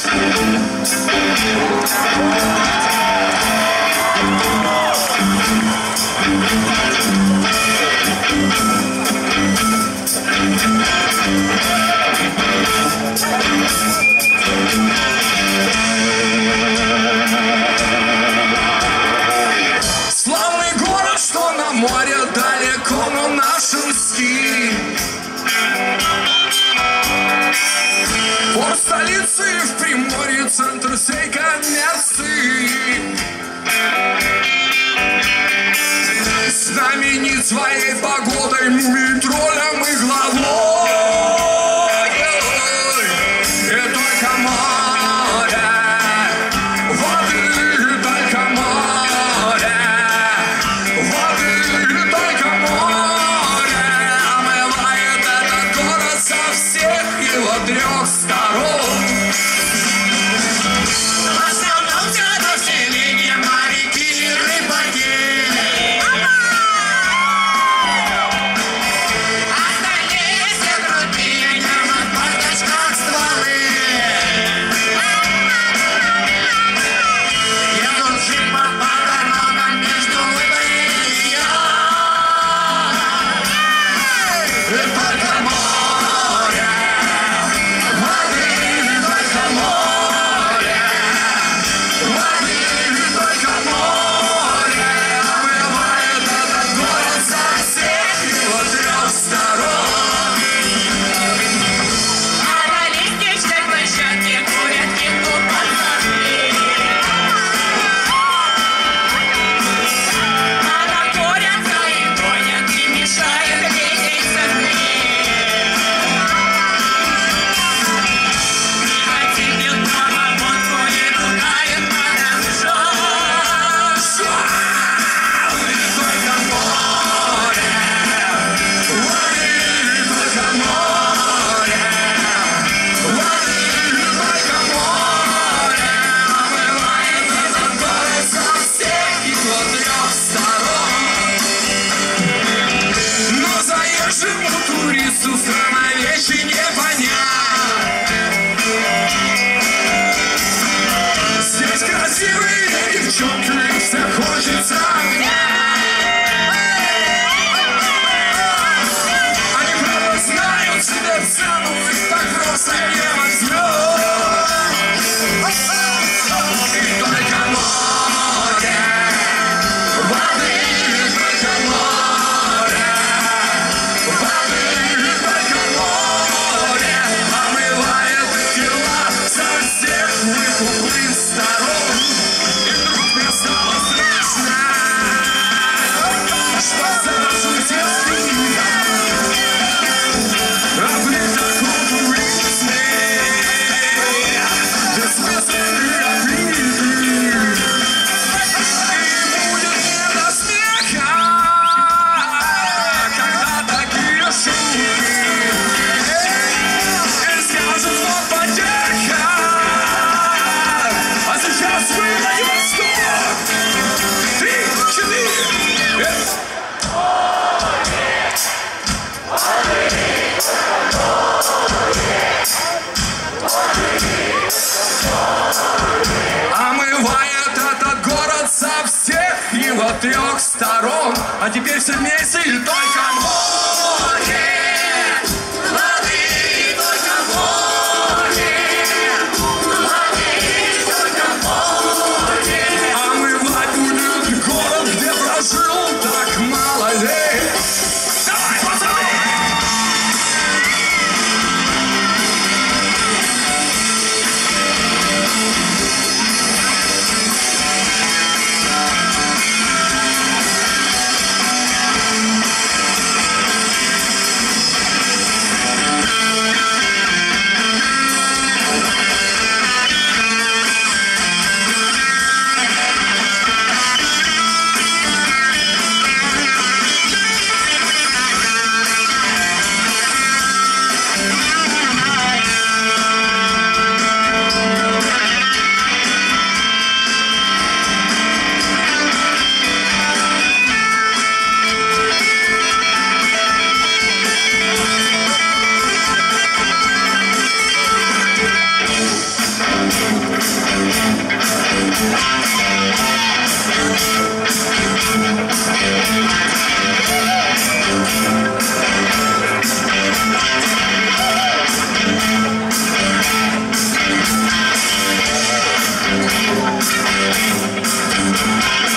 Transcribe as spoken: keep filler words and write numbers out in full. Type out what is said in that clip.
Славный город, что на море далеко, но нашинский. Порт столицы в Приморье, центр всей коммерции. Знаменит своей погодой, мумий-троллем и главой. И только море, воды, только море, воды, только море омывает этот город со всех его трех сторон. В основном все население моряки и рыбаки. Трех сторон, а теперь все вместе и только море, воды, только море, воды, только море. Омывать будет город, где прожил так мало лет. Давай, пацаны! We'll be right back.